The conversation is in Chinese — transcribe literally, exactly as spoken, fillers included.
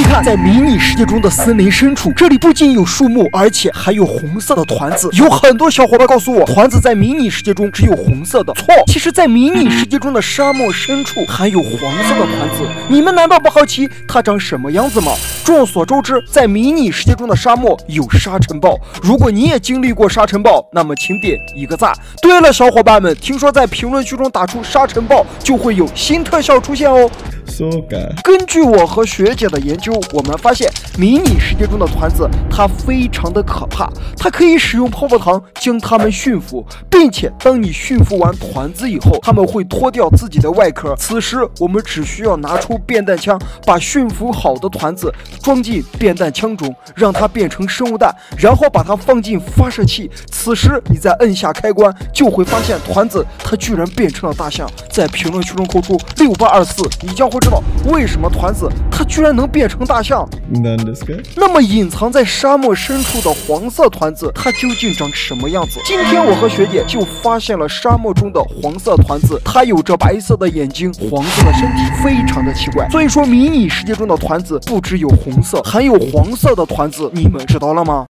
看，在迷你世界中的森林深处，这里不仅有树木，而且还有红色的团子。有很多小伙伴告诉我，团子在迷你世界中只有红色的。错，其实，在迷你世界中的沙漠深处还有黄色的团子。你们难道不好奇它长什么样子吗？众所周知，在迷你世界中的沙漠有沙尘暴。如果你也经历过沙尘暴，那么请点一个赞。对了，小伙伴们，听说在评论区中打出沙尘暴就会有新特效出现哦。根据我和学姐的研究，我们发现迷你世界中的团子它非常的可怕，它可以使用泡泡糖将它们驯服，并且当你驯服完团子以后，它们会脱掉自己的外壳。此时我们只需要拿出变弹枪，把驯服好的团子装进变弹枪中，让它变成生物弹，然后把它放进发射器。此时你再摁下开关，就会发现团子它居然变成了大象。在评论区中扣出六八二四，你将会知道为什么团子它居然能变成大象。那么隐藏在沙漠深处的黄色团子它究竟长什么样子？今天我和学姐就发现了沙漠中的黄色团子，它有着白色的眼睛，黄色的身体，非常的奇怪。所以说迷你世界中的团子不只有红色，还有黄色的团子，你们知道了吗？